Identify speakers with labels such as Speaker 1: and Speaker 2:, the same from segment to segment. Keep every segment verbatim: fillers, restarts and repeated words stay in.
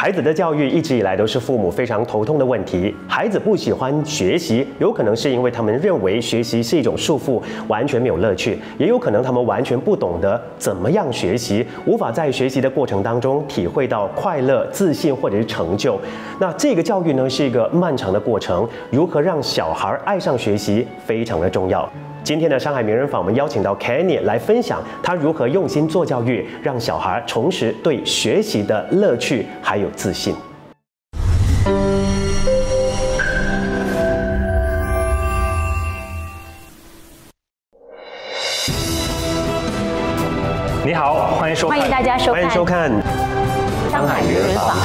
Speaker 1: 孩子的教育一直以来都是父母非常头痛的问题。孩子不喜欢学习，有可能是因为他们认为学习是一种束缚，完全没有乐趣；也有可能他们完全不懂得怎么样学习，无法在学习的过程当中体会到快乐、自信或者是成就。那这个教育呢，是一个漫长的过程，如何让小孩爱上学习，非常的重要。今天的上海名人坊，我们邀请到 Kenny 来分享他如何用心做教育，让小孩重拾对学习的乐趣还有自信。你好，欢迎收看，
Speaker 2: 欢迎大家收看，
Speaker 1: 欢迎收看
Speaker 2: 上海名人坊。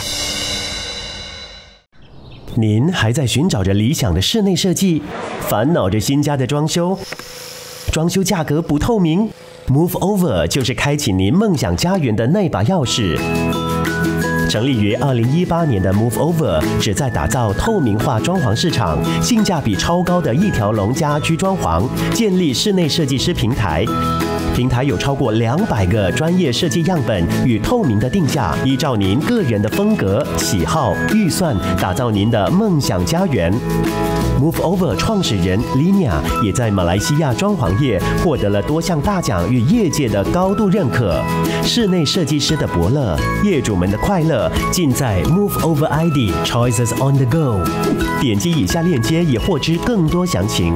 Speaker 1: 您还在寻找着理想的室内设计，烦恼着新家的装修，装修价格不透明 ？Move Over 就是开启您梦想家园的那把钥匙。成立于二零一八年的 Move Over 旨在打造透明化装潢市场，性价比超高的一条龙家居装潢，建立室内设计师平台。平台有超过两百个专业设计样本与透明的定价，依照您个人的风格、喜好、预算，打造您的梦想家园。Move Over 创始人 Linia 也在马来西亚装潢业获得了多项大奖与业界的高度认可。室内设计师的伯乐，业主们的快乐，尽在 Move Over I D Choices on the Go。点击以下链接，也获知更多详情。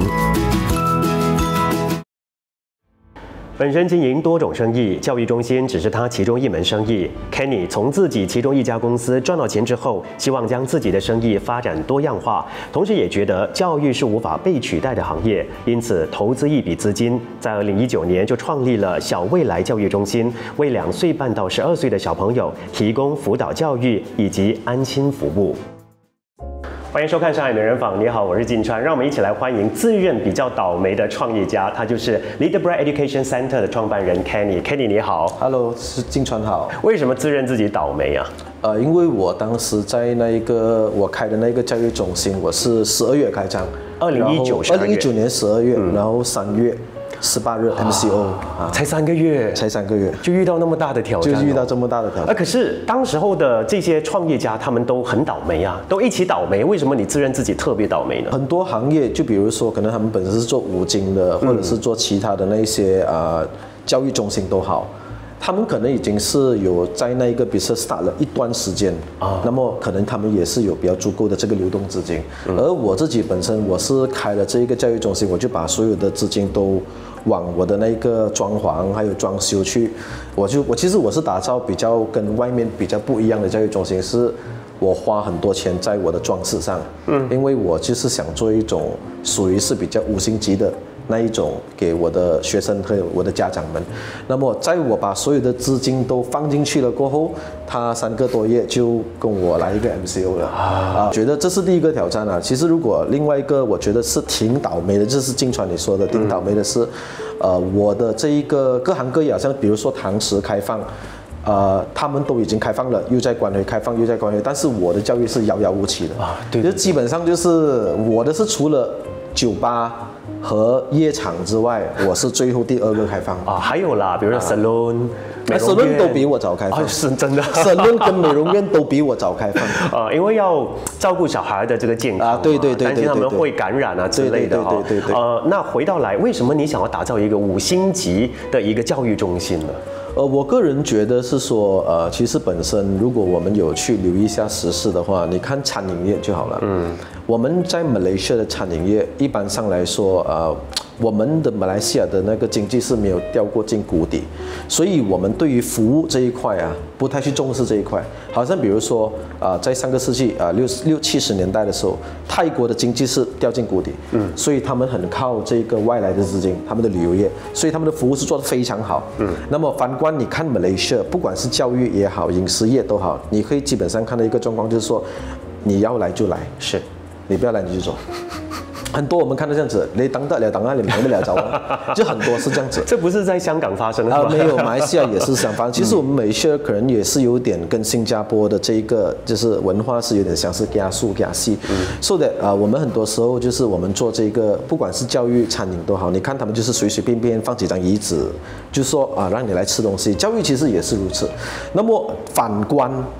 Speaker 1: 本身经营多种生意，教育中心只是他其中一门生意。Kenny 从自己其中一家公司赚到钱之后，希望将自己的生意发展多样化，同时也觉得教育是无法被取代的行业，因此投资一笔资金，在二零一九年就创立了小未来教育中心，为两岁半到十二岁的小朋友提供辅导教育以及安亲服务。欢迎收看上海名人坊，你好，我是金川，让我们一起来欢迎自认比较倒霉的创业家，他就是 Leader Bright Education Center 的创办人 Kenny。Kenny 你好
Speaker 3: ，Hello， 是金川好。
Speaker 1: 为什么自认自己倒霉啊？
Speaker 3: 呃，因为我当时在那一个我开的那个教育中心，我是十二月开张，
Speaker 1: 二零一九
Speaker 3: 二零一九年十二月，嗯、然后三月十八日 M C O
Speaker 1: 啊，才三个月，
Speaker 3: 才三个月
Speaker 1: 就遇到那么大的挑战、哦，
Speaker 3: 就遇到这么大的挑战。
Speaker 1: 啊，可是当时候的这些创业家，他们都很倒霉啊，都一起倒霉。为什么你自认自己特别倒霉呢？
Speaker 3: 很多行业，就比如说，可能他们本身是做五金的，或者是做其他的那一些啊、呃、教育中心都好。他们可能已经是有在那一个 business start 了一段时间啊，那么可能他们也是有比较足够的这个流动资金。嗯、而我自己本身我是开了这一个教育中心，我就把所有的资金都往我的那个装潢还有装修去，我就我其实我是打造比较跟外面比较不一样的教育中心，是我花很多钱在我的装饰上，嗯，因为我就是想做一种属于是比较五星级的那一种给我的学生和我的家长们。那么在我把所有的资金都放进去了过后，他三个多月就跟我来一个 M C O 了啊，觉得这是第一个挑战啊。其实如果另外一个我觉得是挺倒霉的，就是金川你说的挺倒霉的是，呃，我的这一个各行各业，好像比如说堂食开放。呃，他们都已经开放了，又在关回，开放又在关回，但是我的教育是遥遥无期的啊，对，就基本上就是我的是除了酒吧和夜场之外，我是最后第二个开放
Speaker 1: 啊，还有啦，比如说 salon，
Speaker 3: 美容院 salon 都比我早开放，
Speaker 1: 啊、是真的
Speaker 3: ，salon 跟美容院都比我早开放
Speaker 1: 啊，因为要照顾小孩的这个健康啊，
Speaker 3: 对对对，
Speaker 1: 担心他们会感染啊之类的哈，
Speaker 3: 对对对对。
Speaker 1: 呃，那回到来，为什么你想要打造一个五星级的一个教育中心呢？
Speaker 3: 呃，我个人觉得是说，呃，其实本身如果我们有去留意一下时事的话，你看餐饮业就好了。嗯，我们在马来西亚的餐饮业，一般上来说，呃，我们的马来西亚的那个经济是没有掉过进谷底，所以我们对于服务这一块啊，不太去重视这一块。好像比如说，啊、呃，在上个世纪啊六六七十年代的时候，泰国的经济是掉进谷底，嗯，所以他们很靠这个外来的资金，他们的旅游业，所以他们的服务是做得非常好，嗯。那么反观你看马来西亚，不管是教育也好，饮食业都好，你可以基本上看到一个状况，就是说，你要来就来，
Speaker 1: 是，
Speaker 3: 你不要来你就走。很多我们看到这样子，你等得了等啊，你等不了走啊，就很多是这样子。
Speaker 1: 这不是在香港发生的吗？
Speaker 3: 啊，没有，马来西亚也是相反。其实我们马来西亚可能也是有点跟新加坡的这一个就是文化是有点相似，加速加细。嗯，所以的啊，我们很多时候就是我们做这个，不管是教育、餐饮都好，你看他们就是随随便便放几张椅子，就是说啊，让你来吃东西。教育其实也是如此。那么反观。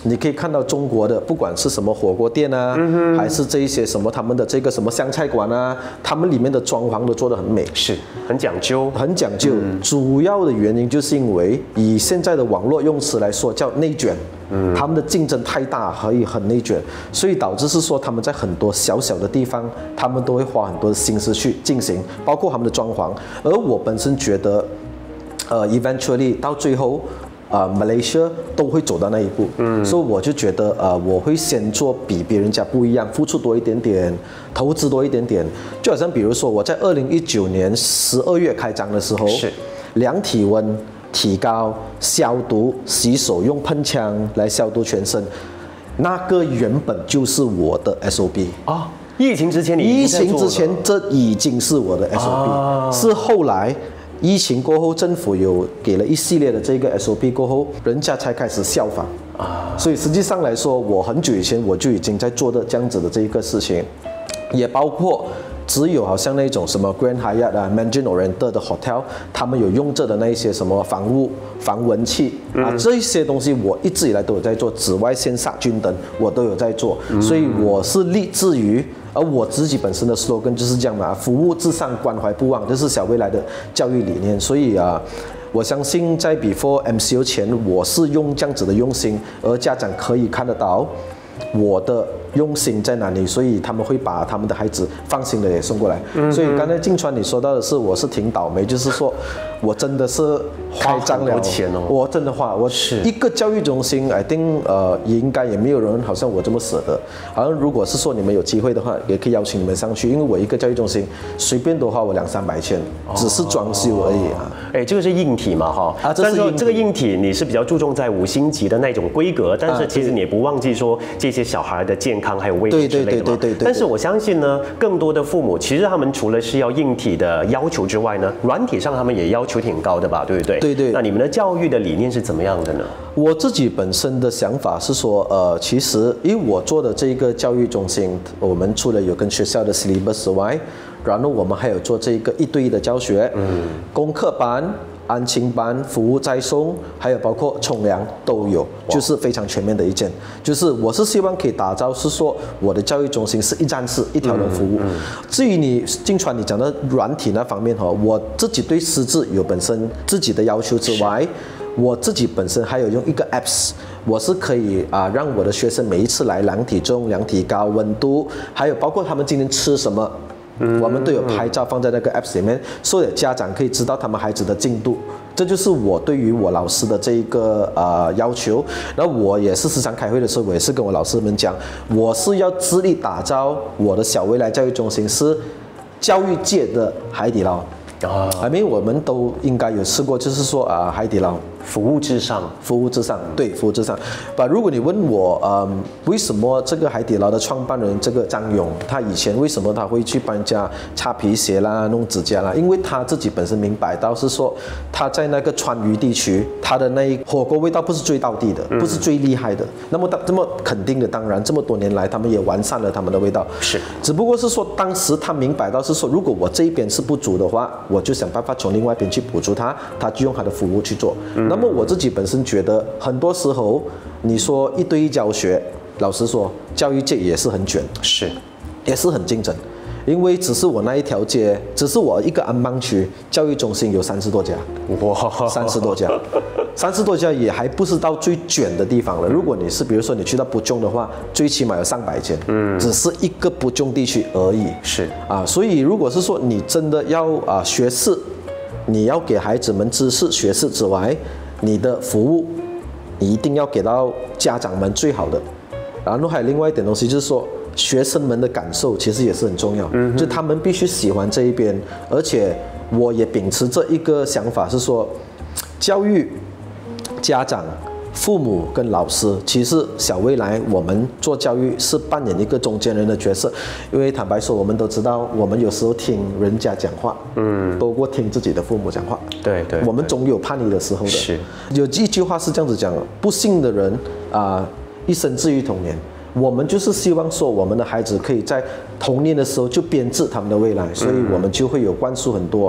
Speaker 3: 你可以看到中国的，不管是什么火锅店啊，嗯、还是这一些什么他们的这个什么湘菜馆啊，他们里面的装潢都做得很美，
Speaker 1: 是很讲究，
Speaker 3: 很讲究。嗯、主要的原因就是因为以现在的网络用词来说，叫内卷。嗯，他们的竞争太大，可以很内卷，所以导致是说他们在很多小小的地方，他们都会花很多的心思去进行，包括他们的装潢。而我本身觉得，呃 ，eventually 到最后。呃 ，Malaysia 都会走到那一步，嗯，所以我就觉得，呃，我会先做比别人家不一样，付出多一点点，投资多一点点，就好像比如说我在二零一九年十二月开张的时候，
Speaker 1: 是
Speaker 3: 量体温、体高、消毒、洗手，用喷枪来消毒全身，那个原本就是我的 S O P
Speaker 1: 啊。疫情之前你
Speaker 3: 疫情之前这已经是我的 S O P，、啊、是后来。疫情过后，政府有给了一系列的这个 S O P 过后，人家才开始效仿啊。所以实际上来说，我很久以前我就已经在做的这样子的这一个事情，也包括只有好像那种什么 Grand Hyatt 啊、Mandarin Oriental 的 hotel， 他们有用着的那一些什么防雾、防蚊器啊，嗯、这些东西我一直以来都有在做，紫外线杀菌灯我都有在做，嗯、所以我是立志于。而我自己本身的 slogan 就是这样嘛，服务至上，关怀不忘，这是小未来的教育理念。所以啊，我相信在 before M C O 前，我是用这样子的用心，而家长可以看得到我的用心在哪里，所以他们会把他们的孩子放心的也送过来。嗯、所以刚才静川你说到的是，我是挺倒霉，就是说我真的是开张了
Speaker 1: 钱哦，
Speaker 3: 我真的花，我一个教育中心 ，I think 呃也应该也没有人好像我这么舍得。好像如果是说你们有机会的话，也可以邀请你们上去，因为我一个教育中心随便都花我两三百千，只是装修而已啊。
Speaker 1: 哎，这个是硬体嘛哈？啊，这是硬体。这个硬体你是比较注重在五星级的那种规格，但是其实你也不忘记说这些小孩的健康还有卫生之类的嘛。对对对对对。但是我相信呢，更多的父母其实他们除了是要硬体的要求之外呢，软体上他们也要求挺高的吧，对不对？对对。那你们的教育的理念是怎么样的呢？
Speaker 3: 我自己本身的想法是说，呃，其实因为我做的这个教育中心，我们除了有跟学校的 syllabus 之外，然后我们还有做这个一对一的教学，嗯，功课班、安亲班、服务再送，还有包括冲凉都有，就是非常全面的一件。就是我是希望可以打造是说，我的教育中心是一站式、一条龙服务。嗯嗯、至于你静川你讲的软体那方面哈，我自己对师资有本身自己的要求之外。我自己本身还有用一个 apps， 我是可以啊、呃、让我的学生每一次来量体重、量体高、温度，还有包括他们今天吃什么，嗯、我们都有拍照放在那个 apps 里面，所以家长可以知道他们孩子的进度。这就是我对于我老师的这一个呃要求。然后我也是时常开会的时候，我也是跟我老师们讲，我是要致力打造我的小未来教育中心是教育界的海底捞。啊，还没，我们都应该有吃过，就是说啊，海底捞
Speaker 1: 服务至上，
Speaker 3: 服务至上，对，服务至上。把如果你问我，嗯，为什么这个海底捞的创办人这个张勇，他以前为什么他会去帮人家擦皮鞋啦、弄指甲啦？因为他自己本身明白到是说，他在那个川渝地区，他的那一火锅味道不是最道地的，不是最厉害的。嗯、那么这么肯定的，当然这么多年来，他们也完善了他们的味道。
Speaker 1: 是，
Speaker 3: 只不过是说，当时他明白到是说，如果我这一边是不足的话，我就想办法从另外一边去补足它，他就用他的服务去做。嗯、那么我自己本身觉得，很多时候你说一对一教学，老实说，教育界也是很卷，
Speaker 1: 是，
Speaker 3: 也是很竞争。因为只是我那一条街，只是我一个安邦区教育中心有三十多家，哇，三十多家，三十多家也还不是到最卷的地方了。如果你是比如说你去到布中的话，最起码有上百间，嗯，只是一个布中地区而已，
Speaker 1: 是
Speaker 3: 啊，所以如果是说你真的要啊学识，你要给孩子们知识学识之外，你的服务你一定要给到家长们最好的。然后还有另外一点东西就是说。学生们的感受其实也是很重要，嗯、就他们必须喜欢这一边，而且我也秉持这一个想法是说，教育家长、父母跟老师，其实小未来我们做教育是扮演一个中间人的角色，因为坦白说，我们都知道，我们有时候听人家讲话，嗯，多过听自己的父母讲话，
Speaker 1: 对 对, 对，
Speaker 3: 我们总有叛逆的时候的，
Speaker 1: 是，
Speaker 3: 有一句话是这样子讲，不幸的人啊、呃，一生至于童年。我们就是希望说，我们的孩子可以在童年的时候就编织他们的未来，所以我们就会有灌输很多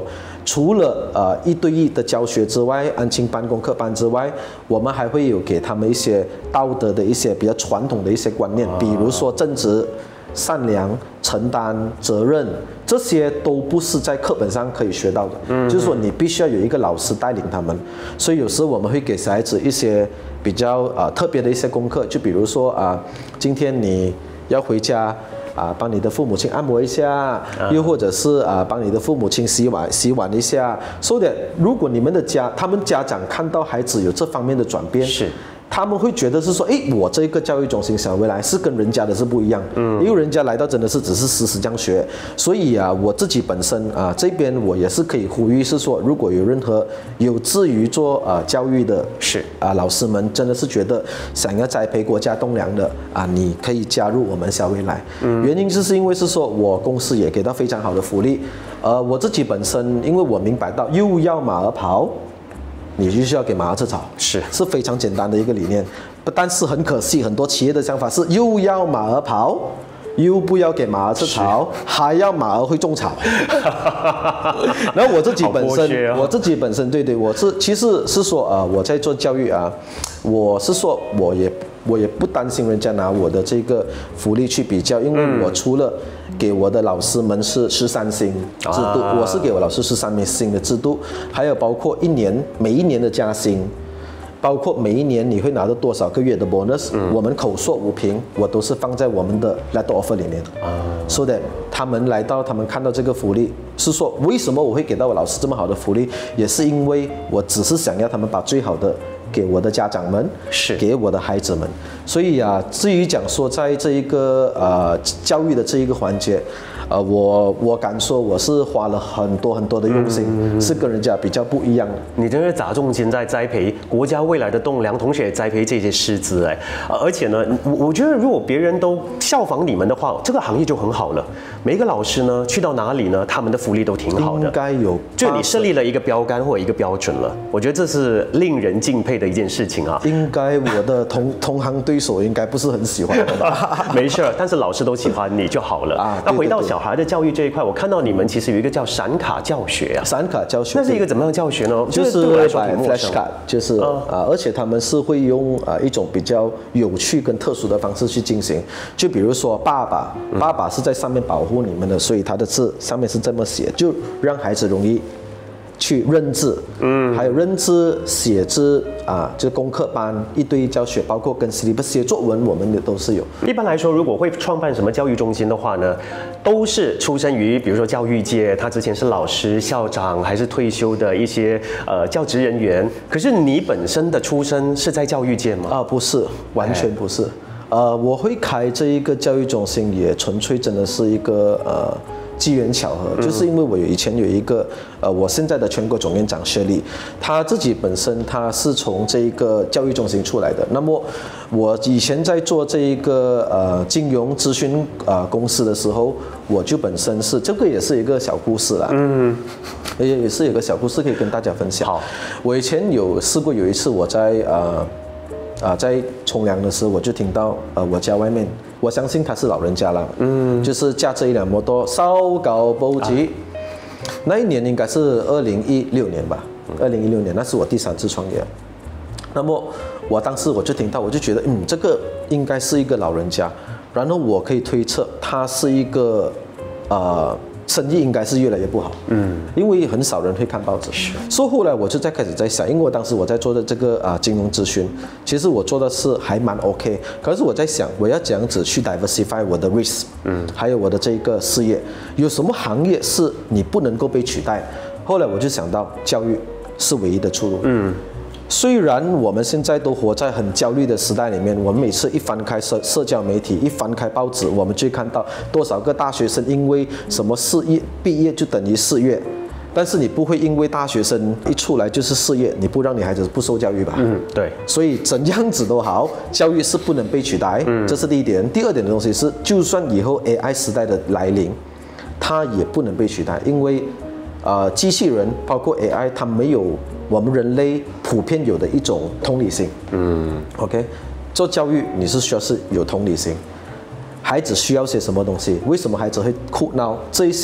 Speaker 3: 除了呃一对一的教学之外，安亲班、功课班之外，我们还会有给他们一些道德的一些比较传统的一些观念，比如说正直、善良、承担责任，这些都不是在课本上可以学到的。嗯，就是说你必须要有一个老师带领他们，所以有时候我们会给小孩子一些比较呃特别的一些功课，就比如说啊、呃，今天你要回家。啊，帮你的父母亲按摩一下，又或者是啊，帮你的父母亲洗碗洗碗一下。说的，如果你们的家，他们家长看到孩子有这方面的转变，
Speaker 1: 是。
Speaker 3: 他们会觉得是说，哎，我这个教育中心小回来是跟人家的是不一样，嗯，因为人家来到真的是只是死死这样学，所以啊，我自己本身啊这边我也是可以呼吁是说，如果有任何有志于做啊教育的，
Speaker 1: 是
Speaker 3: 啊老师们真的是觉得想要栽培国家栋梁的啊，你可以加入我们小回来，嗯，原因就是因为是说我公司也给到非常好的福利，呃，我自己本身因为我明白到又要马儿跑。你就需要给马儿吃草，
Speaker 1: 是
Speaker 3: 是非常简单的一个理念，但是很可惜，很多企业的想法是又要马儿跑，又不要给马儿吃草，还要马儿会种草。然后我自己本身，哦、我自己本身，对对，我是其实是说啊、呃，我在做教育啊，我是说我也我也不担心人家拿我的这个福利去比较，因为我除了给我的老师们是十三星制度，啊、我是给我老师十三星的制度，还有包括一年每一年的加薪，包括每一年你会拿到多少个月的 bonus，嗯、我们口说无凭，我都是放在我们的 letter offer 里面，啊，说的他们来到，他们看到这个福利，是说为什么我会给到我老师这么好的福利，也是因为我只是想要他们把最好的给我的家长们，
Speaker 1: 是给
Speaker 3: 我的孩子们，所以啊，至于讲说在这一个呃教育的这一个环节，呃，我我敢说我是花了很多很多的用心，嗯、是跟人家比较不一样的。
Speaker 1: 你真是砸重金在栽培国家未来的栋梁，同时也栽培这些师资哎，而且呢，我我觉得如果别人都效仿你们的话，这个行业就很好了。每一个老师呢，去到哪里呢，他们的福利都挺好的，
Speaker 3: 应该有，
Speaker 1: 就你设立了一个标杆或者一个标准了，我觉得这是令人敬佩的一件事情啊。
Speaker 3: 应该我的同同行对手应该不是很喜欢的吧？
Speaker 1: 没事，但是老师都喜欢你就好了啊。那回到小孩的教育这一块，我看到你们其实有一个叫闪卡教学啊。
Speaker 3: 闪卡教学，
Speaker 1: 那是一个怎么样的教学呢？
Speaker 3: 就是摆 flash card， 就是啊、呃，而且他们是会用啊、呃、一种比较有趣跟特殊的方式去进行。就比如说爸爸，爸爸是在上面保护你们的，所以他的字上面是这么写，就让孩子容易去认字，嗯，还有认字、写字啊，就是功课班一对一教学，包括跟 syllabus 写作文，我们的都是有。
Speaker 1: 一般来说，如果会创办什么教育中心的话呢，都是出身于比如说教育界，他之前是老师、校长，还是退休的一些呃教职人员。可是你本身的出身是在教育界吗？
Speaker 3: 啊，不是，完全不是。呃，我会开这一个教育中心，也纯粹真的是一个呃。机缘巧合，就是因为我有以前有一个呃，我现在的全国总院长薛丽，他自己本身他是从这一个教育中心出来的。那么我以前在做这一个呃金融咨询呃公司的时候，我就本身是这个也是一个小故事啦，嗯，也也是有个小故事可以跟大家分享。
Speaker 1: 好，
Speaker 3: 我以前有试过有一次我在呃。啊，在冲凉的时候，我就听到呃，我家外面，我相信他是老人家了，嗯，就是驾着一辆摩托，烧高波及。啊、那一年应该是二零一六年吧，二零一六年，那是我第三次创业。那么我当时我就听到，我就觉得，嗯，这个应该是一个老人家，然后我可以推测他是一个，呃。生意应该是越来越不好，嗯，因为很少人会看报纸。是，所以后来我就在开始在想，因为我当时我在做的这个啊、呃、金融咨询，其实我做的是还蛮 OK， 可是我在想，我要怎样子去 diversify 我的 risk， 嗯，还有我的这个事业，有什么行业是你不能够被取代？后来我就想到教育是唯一的出路，嗯。虽然我们现在都活在很焦虑的时代里面，我们每次一翻开社社交媒体，一翻开报纸，我们就看到多少个大学生因为什么事业毕业就等于失业，但是你不会因为大学生一出来就是失业，你不让你孩子不受教育吧？
Speaker 1: 嗯，对。
Speaker 3: 所以怎样子都好，教育是不能被取代，嗯，这是第一点。第二点的东西是，就算以后 A I 时代的来临，它也不能被取代，因为呃，机器人包括 A I， 它没有我们人类普遍有的一种同理心。嗯 ，OK， 做教育你是需要是有同理心，孩子需要些什么东西？为什么孩子会哭闹？这一些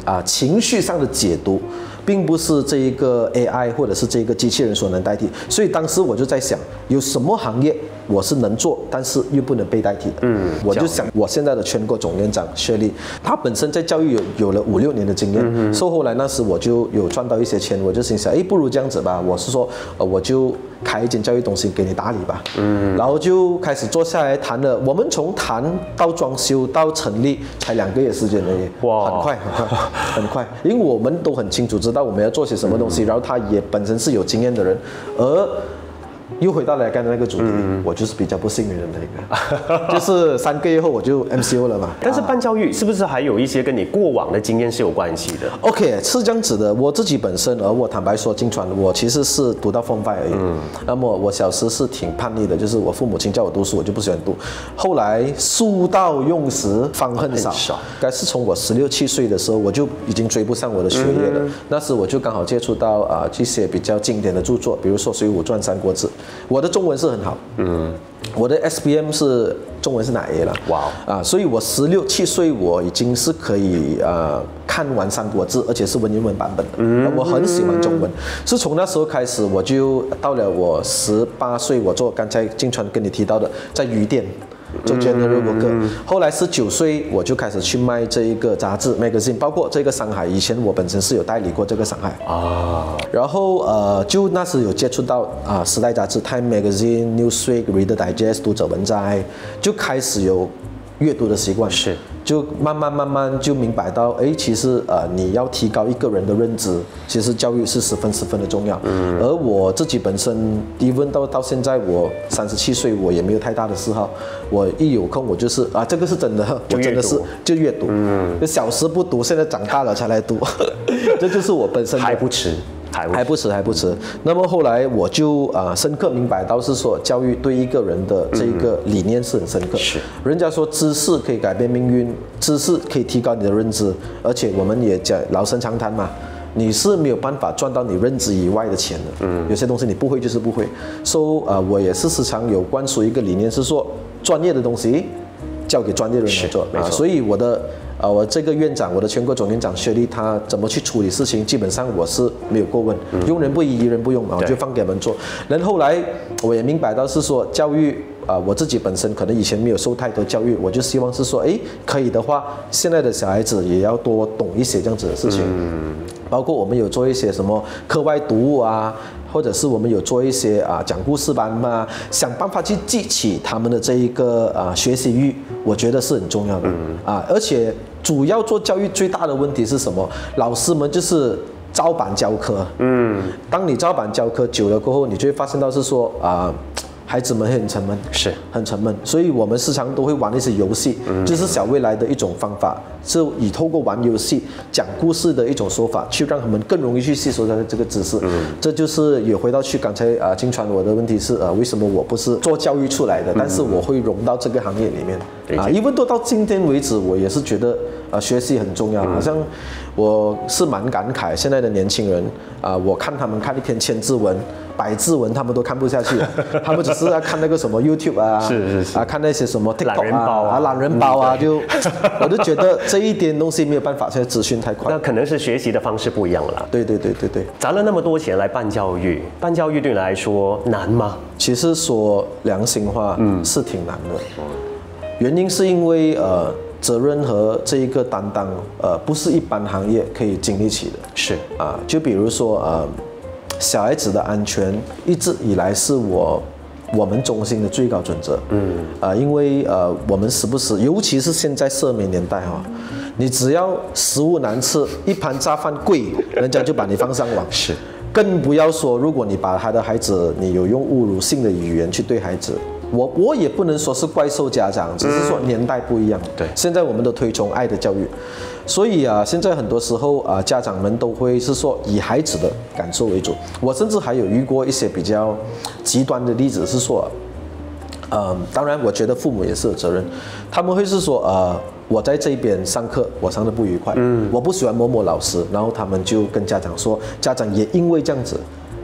Speaker 3: 啊情绪上的解读，并不是这一个 A I 或者是这一个机器人所能代替。所以当时我就在想，有什么行业我是能做，但是又不能被代替的。嗯，我就想我现在的全国总院长薛丽，他本身在教育有有了五六年的经验，嗯、所以后来那时我就有赚到一些钱，我就心想，哎，不如这样子吧，我是说，呃，我就开一间教育中心给你打理吧。嗯，然后就开始坐下来谈了，我们从谈到装修到成立才两个月时间而已，哇，很快很快很快，因为我们都很清楚知道我们要做些什么东西，嗯、然后他也本身是有经验的人，而又回到了刚才那个主题，嗯、我就是比较不幸运的那个，就是三个月后我就 M C O 了嘛。
Speaker 1: 但是办教育是不是还有一些跟你过往的经验是有关系的
Speaker 3: ？OK， 是这样子的。我自己本身，而我坦白说，金传我其实是读到 Form Five 而已。嗯。那么我小时是挺叛逆的，就是我父母亲叫我读书，我就不喜欢读。后来书到用时方恨少，该是从我十六七岁的时候，我就已经追不上我的学业了。嗯、那时我就刚好接触到啊、呃、这些比较经典的著作，比如说《水浒传》《三国志》。我的中文是很好，嗯，我的 S B M 是中文是哪 A 了？哇，啊，所以我十六七岁我已经是可以呃看完《三国志》，而且是文言文版本的，嗯，我很喜欢中文。是从那时候开始，我就到了我十八岁，我做刚才金川跟你提到的，在鱼店。做 general worker，、嗯、后来十九岁我就开始去卖这一个杂志 magazine， 包括这个上海，以前我本身是有代理过这个上海啊，然后呃就那时有接触到啊、呃、时代杂志 Time Magazine、Newsweek、Reader Digest、读者文摘，就开始有阅读的习惯，是，就慢慢慢慢就明白到，哎，其实呃你要提高一个人的认知，其实教育是十分十分的重要。嗯，而我自己本身，even 到到现在我三十七岁，我也没有太大的嗜好，我一有空我就是啊，这个是真的，我真的是就阅读，嗯，就小时不读，现在长大了才来读，这就是我本身
Speaker 1: 还不迟。
Speaker 3: 还不迟，还不迟。那么后来我就啊、呃、深刻明白到是说，教育对一个人的这个理念是很深刻。是，人家说知识可以改变命运，知识可以提高你的认知，而且我们也讲老生常谈嘛，你是没有办法赚到你认知以外的钱的。嗯，有些东西你不会就是不会。所以啊，我也是时常有灌输一个理念，是说专业的东西交给专业的人来做。啊，所以我的。啊，我这个院长，我的全国总院长薛丽，他怎么去处理事情，基本上我是没有过问，嗯、用人不疑，疑人不用嘛，我就放给他们做。然后后来我也明白到是说教育啊、呃，我自己本身可能以前没有受太多教育，我就希望是说，哎，可以的话，现在的小孩子也要多懂一些这样子的事情，嗯、包括我们有做一些什么课外读物啊。或者是我们有做一些啊讲故事班嘛，想办法去激起他们的这一个啊学习欲，我觉得是很重要的、嗯、啊。而且主要做教育最大的问题是什么？老师们就是照版教课。嗯，当你照版教课久了过后，你就会发现到是说啊。孩子们会很沉闷，是很沉闷，所以我们时常都会玩一些游戏，嗯、就是小未来的一种方法，是以透过玩游戏讲故事的一种说法，去让他们更容易去吸收到这个知识。嗯，这就是也回到去刚才啊，金传我的问题是呃，为什么我不是做教育出来的，嗯、但是我会融到这个行业里面啊，因为都到今天为止，我也是觉得啊，学习很重要，嗯、好像我是蛮感慨现在的年轻人啊，我看他们看一篇千字文。百字文他们都看不下去，他们只是在看那个什么 YouTube 啊，是是是啊，看那些什么 TikTok 啊，懒人包啊，懒人包啊，就我就觉得这一点东西没有办法，现在资讯太快。
Speaker 1: 那可能是学习的方式不一样了啦。
Speaker 3: 对对对对对，
Speaker 1: 砸了那么多钱来办教育，办教育对你来说难吗？
Speaker 3: 其实说良心话，嗯，是挺难的。原因是因为呃。责任和这一个担当，呃，不是一般行业可以经历起的。是啊，就比如说呃，小孩子的安全一直以来是我我们中心的最高准则。嗯啊、呃，因为呃，我们时不时，尤其是现在社媒年代哈、哦，你只要食物难吃，一盘炸饭贵，人家就把你放上网。是，更不要说如果你把他的孩子，你有用侮辱性的语言去对孩子。我我也不能说是怪兽家长，只是说年代不一样。对，现在我们都推崇爱的教育，所以啊，现在很多时候啊，家长们都会是说以孩子的感受为主。我甚至还有遇过一些比较极端的例子，是说，嗯，当然我觉得父母也是有责任，他们会是说，呃，我在这边上课，我上的不愉快，嗯，我不喜欢某某老师，然后他们就跟家长说，家长也因为这样子。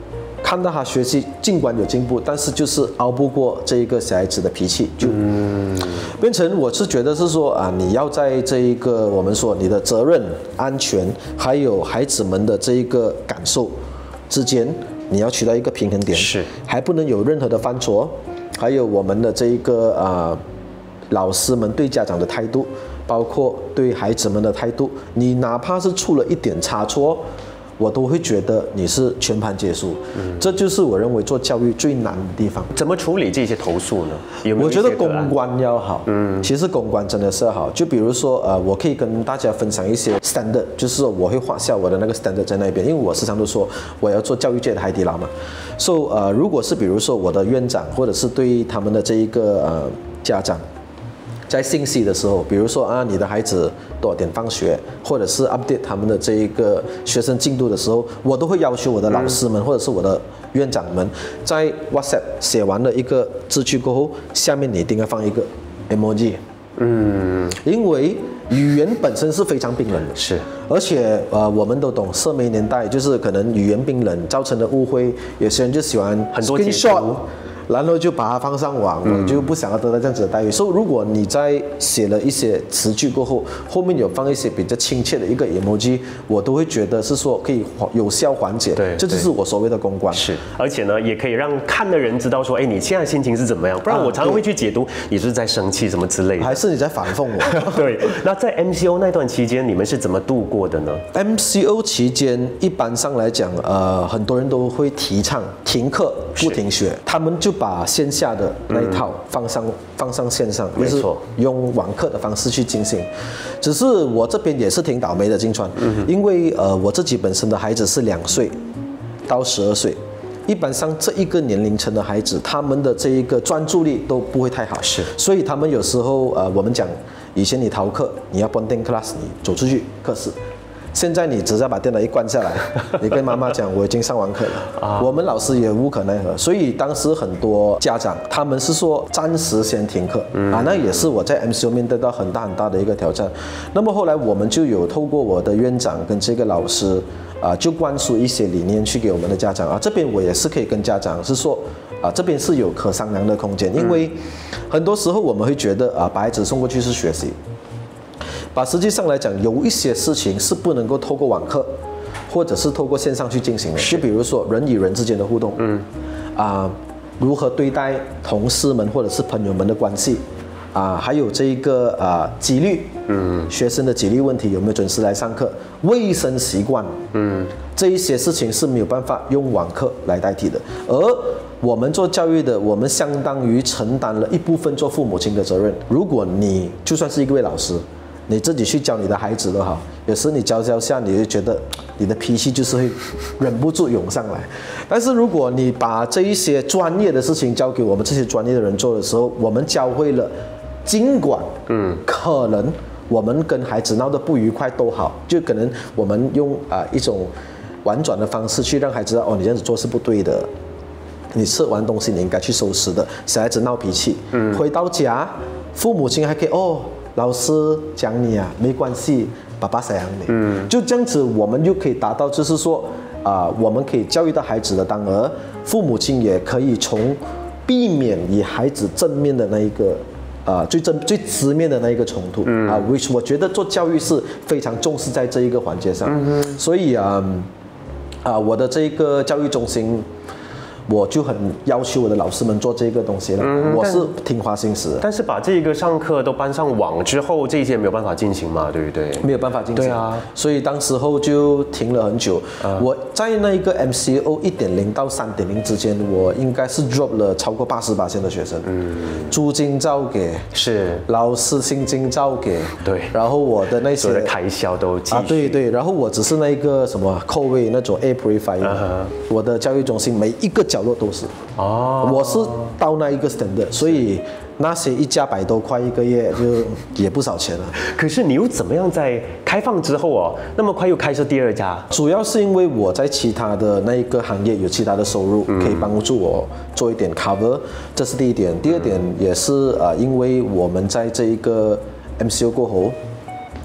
Speaker 3: 看到他学习尽管有进步，但是就是熬不过这一个小孩子的脾气，就变成我是觉得是说啊，你要在这一个我们说你的责任、安全，还有孩子们的这一个感受之间，你要取到一个平衡点，
Speaker 1: 是
Speaker 3: 还不能有任何的犯错，还有我们的这一个啊老师们对家长的态度，包括对孩子们的态度，你哪怕是出了一点差错，我都会觉得你是全盘皆输。嗯，这就是我认为做教育最难的地方。
Speaker 1: 怎么处理这些投诉呢？有没有
Speaker 3: 我觉得公关要好，嗯，其实公关真的是要好。就比如说，呃，我可以跟大家分享一些 standard， 就是我会画下我的那个 standard 在那边，因为我时常都说我要做教育界的海底捞嘛。So， 呃，如果是比如说我的院长，或者是对他们的这一个呃家长，在信息的时候，比如说啊，你的孩子多少点放学，或者是 update 他们的这一个学生进度的时候，我都会要求我的老师们、嗯、或者是我的院长们，在 WhatsApp 写完了一个字句过后，下面你一定要放一个 emoji。嗯，因为语言本身是非常冰冷的，
Speaker 1: 是，
Speaker 3: 而且呃，我们都懂社媒年代，就是可能语言冰冷造成的误会，有些人就喜欢
Speaker 1: 很多
Speaker 3: screenshot。然后就把它放上网，我就不想要得到这样子的待遇。所以，如果你在写了一些词句过后，后面有放一些比较亲切的一个 emoji， 我都会觉得是说可以有效缓解。
Speaker 1: 对，
Speaker 3: 这就是我所谓的公关。
Speaker 1: 是，而且呢，也可以让看的人知道说，哎，你现在心情是怎么样？不然我常常会去解读你是在生气什么之类的，
Speaker 3: 还是你在反讽我？
Speaker 1: 对。那在 M C O 那段期间，你们是怎么度过的呢
Speaker 3: ？M C O 期间，一般上来讲，呃，很多人都会提倡停课不停学，他们就把线下的那一套放上、嗯、放上线上，就是用网课的方式去进行。只是我这边也是挺倒霉的，金川，嗯、因为呃我自己本身的孩子是两岁到十二岁，一般上这一个年龄层的孩子，他们的这一个专注力都不会太好，
Speaker 1: 是，
Speaker 3: 所以他们有时候呃我们讲，以前你逃课，你要 bonding class， 你走出去课室。现在你只要把电脑一关下来，你跟妈妈讲我已经上完课了，啊、我们老师也无可奈何。所以当时很多家长他们是说暂时先停课，嗯、啊，那也是我在 M C O 面对到很大很大的一个挑战。那么后来我们就有透过我的院长跟这个老师啊，就灌输一些理念去给我们的家长啊。这边我也是可以跟家长是说啊，这边是有可商量的空间，因为很多时候我们会觉得啊，把孩子送过去是学习。把实际上来讲，有一些事情是不能够透过网课，或者是透过线上去进行的。就比如说人与人之间的互动，嗯，啊，如何对待同事们或者是朋友们的关系，啊，还有这一个啊纪律，嗯，学生的纪律问题有没有准时来上课，卫生习惯，嗯，这一些事情是没有办法用网课来代替的。而我们做教育的，我们相当于承担了一部分做父母亲的责任。如果你就算是一位老师，你自己去教你的孩子都好，有时你教教下，你就觉得你的脾气就是会忍不住涌上来。但是如果你把这一些专业的事情交给我们这些专业的人做的时候，我们教会了，尽管嗯可能我们跟孩子闹得不愉快都好，就可能我们用啊、呃、一种婉转的方式去让孩子知道，哦，你这样子做是不对的。你吃完东西你应该去收拾的。小孩子闹脾气，嗯，回到家，父母亲还可以哦。老师讲你啊，没关系，爸爸赡养你。嗯，就这样子，我们就可以达到，就是说，啊、呃，我们可以教育到孩子的当儿，父母亲也可以从避免以孩子正面的那一个，啊、呃，最正最直面的那一个冲突。嗯啊 ，which 我觉得做教育是非常重视在这一个环节上。嗯哼，所以啊，啊、呃呃，我的这一个教育中心。我就很要求我的老师们做这个东西了，嗯、我是挺花心思的。
Speaker 1: 但是把这个上课都搬上网之后，这些没有办法进行嘛，对不对？
Speaker 3: 没有办法进行。
Speaker 1: 对啊，
Speaker 3: 所以当时候就停了很久。啊、我在那个 M C O 一点零 到 三点零 之间，我应该是 drop 了超过 百分之八十 的学生。嗯，租金照给，
Speaker 1: 是老
Speaker 3: 师薪金照给，
Speaker 1: 对。
Speaker 3: 然后我的那些
Speaker 1: 所有的开销都继续
Speaker 3: 啊，对对。然后我只是那个什么扣位那种 air purifier，、uh-huh. 我的教育中心每一个角落都是。哦，我是到那一个 standard， 所以那些一家百多块一个月就也不少钱了。
Speaker 1: 可是你又怎么样在开放之后哦，那么快又开设第二家？
Speaker 3: 主要是因为我在其他的那一个行业有其他的收入，嗯、可以帮助我做一点 cover， 这是第一点。第二点也是呃，因为我们在这一个 M C O 过后。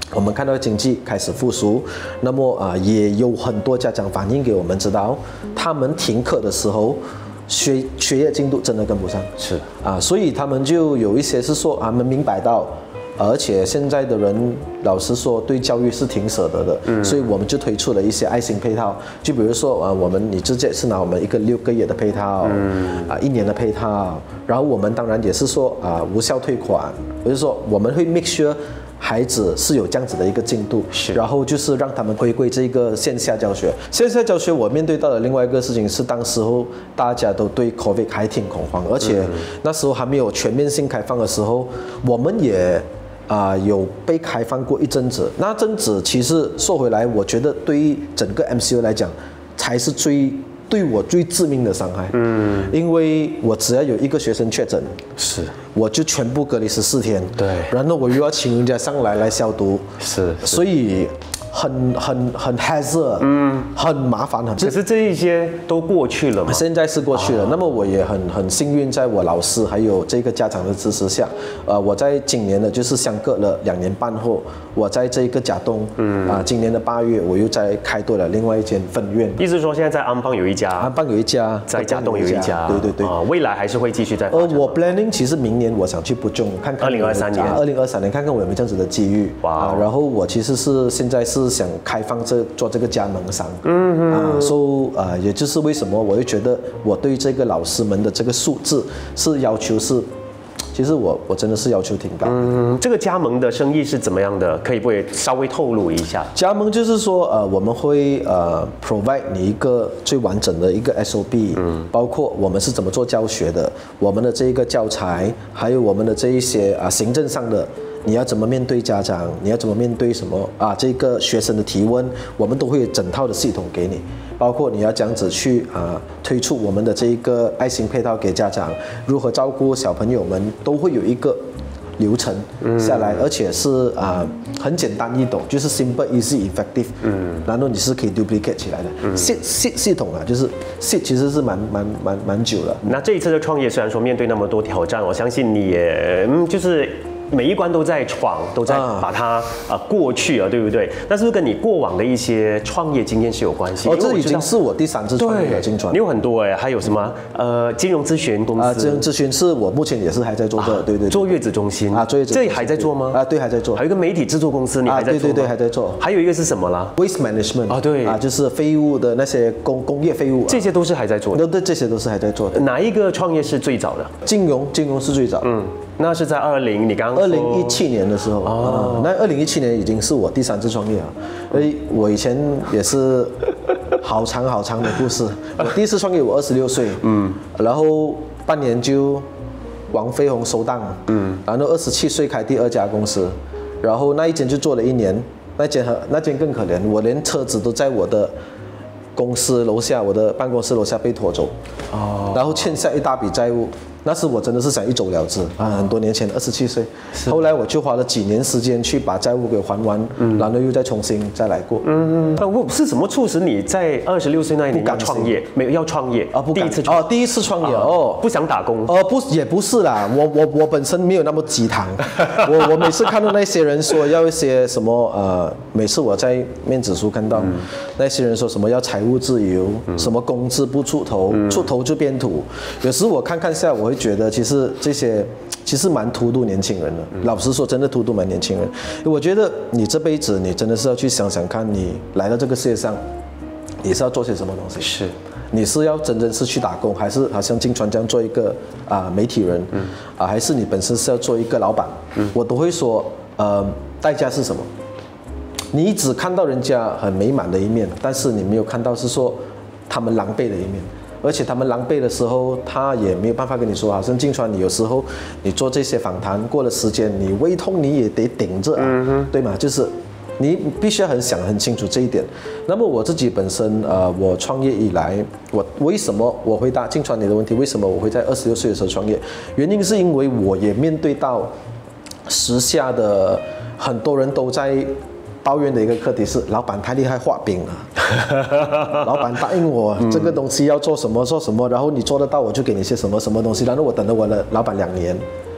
Speaker 3: 我们看到经济开始复苏，那么啊、呃、也有很多家长反映给我们知道，他们停课的时候。学学业进度真的跟不上，
Speaker 4: 是
Speaker 3: 啊，所以他们就有一些是说，他们明白到，而且现在的人老实说对教育是挺舍得的，嗯，所以我们就推出了一些爱心配套，就比如说啊，我们你直接是拿我们一个六个月的配套，嗯，啊一年的配套，然后我们当然也是说啊无效退款，也就是说我们会 make sure。孩子是有这样子的一个进度，
Speaker 4: 是，
Speaker 3: 然后就是让他们回归这个线下教学。线下教学我面对到的另外一个事情是，当时候大家都对 COVID 还挺恐慌，而且那时候还没有全面性开放的时候，我们也啊、呃、有被开放过一阵子。那阵子其实说回来，我觉得对于整个 M C O 来讲，才是最。对我最致命的伤害，嗯，因为我只要有一个学生确诊，
Speaker 4: 是，
Speaker 3: 我就全部隔离十四天，
Speaker 4: 对，
Speaker 3: 然后我又要请人家上来来消毒，
Speaker 4: 是，
Speaker 3: 所以很很很 hazard， 嗯，很麻烦，很。
Speaker 4: 可是这一些都过去了嘛？
Speaker 3: 现在是过去了。哦、那么我也很很幸运，在我老师还有这个家长的支持下，呃，我在今年的就是相隔了两年半后，我在这个甲东，嗯，啊、呃，今年的八月，我又在开拓了另外一间分院。
Speaker 4: 意思是说，现在在安邦有一家，
Speaker 3: 安邦有一家，
Speaker 4: 在甲东有一家，
Speaker 3: 对对对，
Speaker 4: 啊，未来还是会继续在发展。
Speaker 3: 呃，我 planning 其实明年我想去不中看看，
Speaker 4: 二零二三年，
Speaker 3: 二零二三年看看我有没有这样子的机遇。哇、啊，然后我其实是现在是想开放这做这个加盟商，嗯嗯，啊，所以啊，也就是为什么我会觉得我对这个老师们的这个素质是要求是。其实我我真的是要求挺高的。
Speaker 4: 嗯，这个加盟的生意是怎么样的？可以不可以稍微透露一下？
Speaker 3: 加盟就是说，呃，我们会呃 provide 你一个最完整的一个 S O P，嗯，包括我们是怎么做教学的，我们的这一个教材，还有我们的这一些啊、呃、行政上的。你要怎么面对家长？你要怎么面对什么啊？这个学生的提问，我们都会有整套的系统给你，包括你要这样子去啊推出我们的这一个爱心配套给家长，如何照顾小朋友们，都会有一个流程下来，嗯、而且是啊很简单易懂，就是 simple, easy, effective。嗯，然后你是可以 duplicate 起来的。嗯，系系系统啊，就是系其实是蛮蛮蛮蛮久了。
Speaker 4: 那这一次的创业，虽然说面对那么多挑战，我相信你也嗯就是。每一关都在闯，都在把它啊、呃、过去了，对不对？那是不是跟你过往的一些创业经验是有关系？
Speaker 3: 哦，这已经是我第三次创业了，金传。
Speaker 4: 你有很多哎，还有什么呃金融咨询公司？
Speaker 3: 啊，金融咨询是我目前也是还在做的，啊、对, 对对。
Speaker 4: 坐月子中心
Speaker 3: 啊，坐月子中心
Speaker 4: 这还在做吗？
Speaker 3: 啊，对，还在做。
Speaker 4: 还有一个媒体制作公司，你还在做吗？啊、
Speaker 3: 对对对，还在做。
Speaker 4: 还有一个是什么啦
Speaker 3: ？Waste management
Speaker 4: 啊，对
Speaker 3: 啊，就是废物的那些工工业废物、啊，
Speaker 4: 这些都是还在做的。
Speaker 3: 对，这些都是还在做的。
Speaker 4: 哪一个创业是最早的？
Speaker 3: 金融，金融是最早。嗯。
Speaker 4: 那是在二零，你刚刚
Speaker 3: 二零一七年的时候，哦、嗯，那二零一七年已经是我第三次创业了，所以我以前也是好长好长的故事。我第一次创业我二十六岁，嗯，然后半年就王飞鸿收档，嗯，然后二十七岁开第二家公司，然后那一间就做了一年，那间和那间更可怜，我连车子都在我的公司楼下，我的办公室楼下被拖走，哦，然后欠下一大笔债务。那时我真的是想一走了之啊！很多年前，二十七岁，后来我就花了几年时间去把债务给还完，嗯、然后又再重新再来过。嗯
Speaker 4: 嗯。我是什么促使你在二十六岁那一年要创业？没有要创业
Speaker 3: 啊？不
Speaker 4: 第一次
Speaker 3: 哦，第一次创业哦，
Speaker 4: 不想打工
Speaker 3: 哦，不也不是啦，我我我本身没有那么鸡汤，我我每次看到那些人说要一些什么呃，每次我在面子书看到、嗯、那些人说什么要财务自由，嗯、什么工资不出头，嗯、出头就变土，有时我看看下我会。觉得其实这些其实蛮荼毒年轻人的，嗯、老实说，真的荼毒蛮年轻人。我觉得你这辈子你真的是要去想想看，你来到这个世界上，你是要做些什么东西？
Speaker 4: 是，
Speaker 3: 你是要真正是去打工，还是好像金传这样做一个啊、呃、媒体人？嗯，啊，还是你本身是要做一个老板？嗯，我都会说，呃，代价是什么？你只看到人家很美满的一面，但是你没有看到是说他们狼狈的一面。而且他们狼狈的时候，他也没有办法跟你说，好像金传，你有时候你做这些访谈，过了时间，你胃痛你也得顶着啊，嗯、对吗？就是你必须要很想很清楚这一点。那么我自己本身，呃，我创业以来，我为什么我回答金传你的问题？为什么我会在二十六岁的时候创业？原因是因为我也面对到时下的很多人都在抱怨的一个课题是，老板太厉害画饼了。老板答应我这个东西要做什么做什么，然后你做得到我就给你些什么什么东西，然后我等了我的老板两年，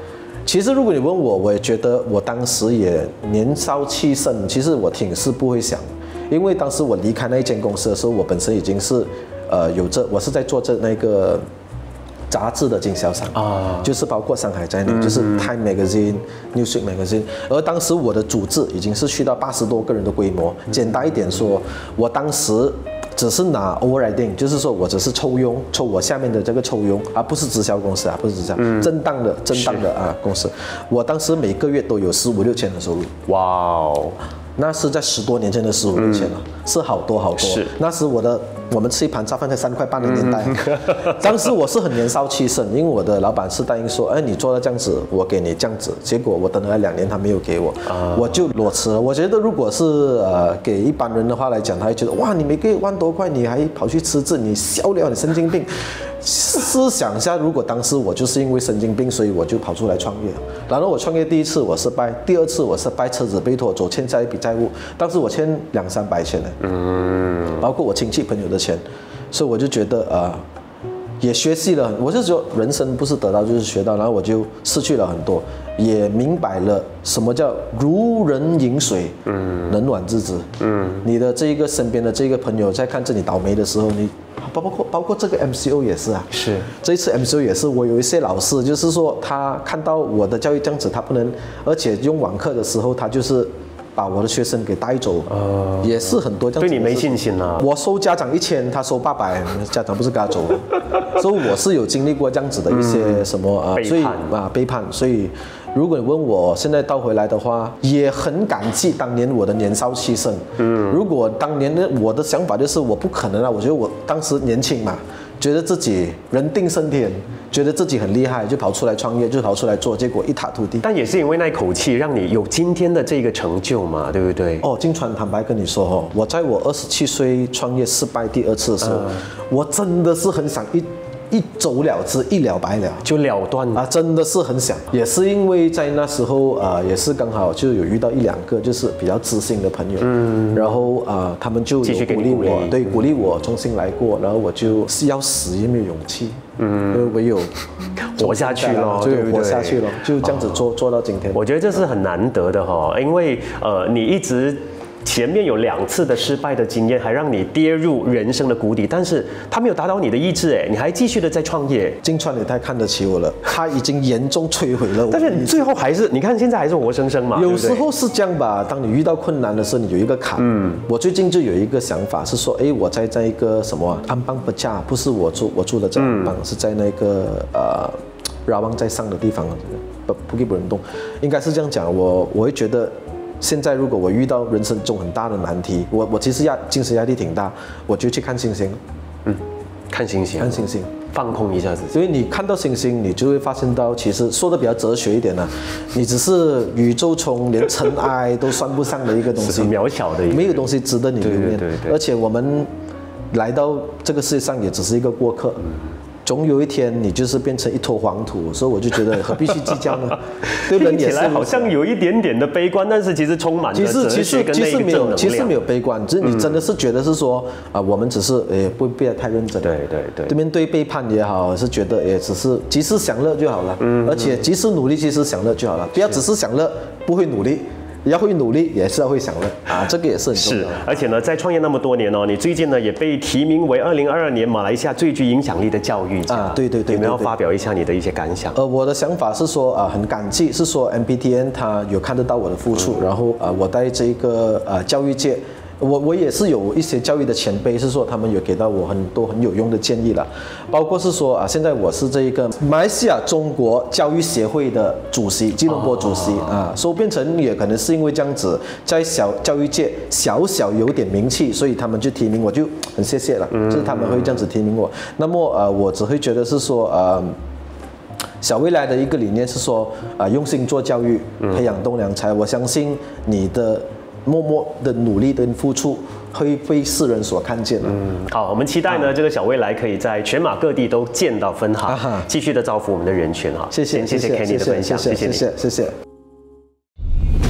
Speaker 3: 其实如果你问我，我也觉得我当时也年少气盛，其实我挺是不会想，因为当时我离开那一间公司的时候，我本身已经是，呃，有着我是在做着那个杂志的经销商啊，就是包括上海在内，嗯、就是 Time Magazine、Newsweek Magazine， 而当时我的组织已经是去到八十多个人的规模。嗯、简单一点说，我当时只是拿 overriding， 就是说我只是抽佣，抽我下面的这个抽佣，而不是直销公司啊，不是直销，嗯、正当的正当的啊公司。我当时每个月都有十五六千的收入。哇哦！那是在十多年前的十五六千了，嗯、是好多好多。是那时我的我们吃一盘炸饭才三块半的年代，嗯、当时我是很年少气盛，因为我的老板是答应说，哎，你做到这样子，我给你这样子。结果我等了两年，他没有给我，啊、我就裸辞了。我觉得如果是呃给一般人的话来讲，他会觉得哇，你每个月万多块，你还跑去辞职，你笑了，你神经病。试想一下，如果当时我就是因为神经病，所以我就跑出来创业。然后我创业第一次我失败，第二次我失败，车子被拖走，欠下一笔债务，当时我欠两三百千呢，嗯，包括我亲戚朋友的钱，所以我就觉得呃，也学习了，我就说人生不是得到就是学到，然后我就失去了很多，也明白了什么叫如人饮水，嗯，冷暖自知，嗯，你的这一个身边的这个朋友在看着你倒霉的时候，你。包括包括这个 M C O 也是啊，是这一次 M C O 也是，我有一些老师就是说他看到我的教育这样子，他不能，而且用网课的时候，他就是把我的学生给带走，呃，也是很多这样子。对你没信心啊？我收家长一千，他收八百，家长不是跟他走，所以我是有经历过这样子的一些什么啊，所以啊背叛，所以。如果你问我现在倒回来的话，也很感激当年我的年少气盛。嗯，如果当年的我的想法就是我不可能啊，我觉得我当时年轻嘛，觉得自己人定胜天，觉得自己很厉害，就跑出来创业，就跑出来做，结果一塌涂地。但也是因为那口气，让你有今天的这个成就嘛，对不对？哦，金川坦白跟你说哦，我在我二十七岁创业失败第二次的时候，嗯、我真的是很想一。一走了之，一了百了，就了断啊！真的是很想，也是因为在那时候啊、呃，也是刚好就有遇到一两个就是比较知心的朋友，嗯，然后啊、呃，他们就有鼓励我，对，鼓励我重新来过，然后我就是要死也没有勇气，嗯，唯有活下去咯，就活下去咯，就这样子做、哦、做到今天。我觉得这是很难得的哈，因为呃，你一直。前面有两次的失败的经验，还让你跌入人生的谷底，但是他没有达到你的意志，哎，你还继续的在创业。金川也太看得起我了，他已经严重摧毁了我。但是你最后还是，你看现在还是活生生嘛。有时候是这样吧，当你遇到困难的时候，你有一个坎。嗯，我最近就有一个想法是说，哎，我在在一个什么安邦不嫁，不是我住我住的这安邦，嗯、是在那个呃拉旺在上的地方，不不给不能动，应该是这样讲。我我会觉得。现在如果我遇到人生中很大的难题，我我其实压精神压力挺大，我就去看星星，嗯，看星星，看星星，放空一下子。所以你看到星星，你就会发现到，其实说的比较哲学一点呢、啊，你只是宇宙中连尘埃都算不上的一个东西，渺小的一个，没有东西值得你留恋。对对对。而且我们来到这个世界上也只是一个过客。嗯，总有一天你就是变成一坨黄土，所以我就觉得何必去计较呢？对人也是。听起来好像有一点点的悲观，但是其实充满了哲学跟那个正能量。其实没有，其实没有悲观，只是你真的是觉得是说啊、呃，我们只是诶不必太认真。对对对。对面对背叛也好，是觉得也只是及时享乐就好了。嗯。而且及时努力，及时享乐就好了，不要只是享乐，不会努力。要会努力，也是要会享乐啊，这个也是很重要。是，而且呢，在创业那么多年哦，你最近呢也被提名为二零二二年马来西亚最具影响力的教育家啊，对对 对, 对，你们要发表一下你的一些感想。呃，我的想法是说啊、呃，很感激，是说 M P T N 他有看得到我的付出，嗯、然后啊、呃，我在这个呃教育界。我我也是有一些教育的前辈，是说他们有给到我很多很有用的建议了，包括是说啊，现在我是这一个马来西亚中国教育协会的主席，吉隆坡主席、哦、啊，所以变成也可能是因为这样子，在小教育界小小有点名气，所以他们就提名我，就很谢谢了，嗯、就是他们会这样子提名我。那么呃，我只会觉得是说呃。小未来的一个理念是说啊、呃，用心做教育，培养栋梁才。我相信你的。默默的努力跟付出会被世人所看见。嗯，好，我们期待呢，啊、这个小未来可以在全马各地都见到分行，啊、继续的造福我们的人群哈。谢谢，谢谢 Kenny 的分享，谢谢，谢谢，谢谢。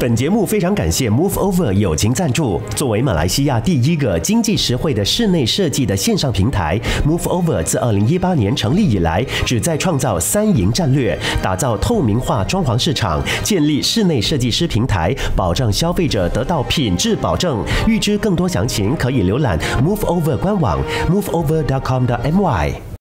Speaker 1: 本节目非常感谢 Move Over 友情赞助。作为马来西亚第一个经济实惠的室内设计的线上平台 ，Move Over 自二零一八年成立以来，旨在创造三赢战略，打造透明化装潢市场，建立室内设计师平台，保障消费者得到品质保证。预知更多详情，可以浏览 Move Over 官网 move over dot com dot my。